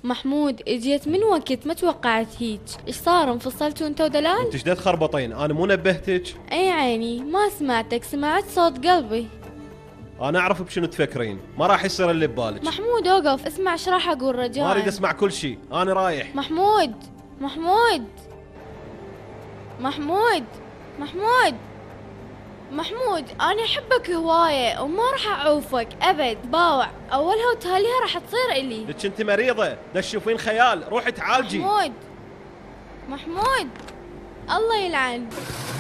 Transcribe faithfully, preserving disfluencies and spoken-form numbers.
محمود اجيت من وقت ما توقعت هيك. ايش صار انفصلتوا انت ودلال؟ انت ايش تخربطين؟ انا مو نبهتك؟ اي عيني ما سمعتك، سمعت صوت قلبي. انا اعرف بشنو تفكرين، ما راح يصير اللي ببالك. محمود اوقف اسمع ايش راح اقول رجاء. ما اريد اسمع كل شيء، انا رايح. محمود محمود محمود محمود محمود انا احبك هوايه وما راح اعوفك ابد. باوع اولها وتاليها راح تصير الي. لك انت مريضه، دا تشوفين خيال، روحي تعالجي. محمود محمود الله يلعن.